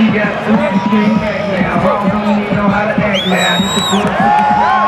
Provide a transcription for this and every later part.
She got some extreme background. Wrong, don't even know how to act now. Hit the court, put the crowd.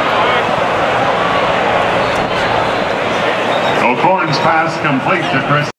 Corn's pass complete to Chris.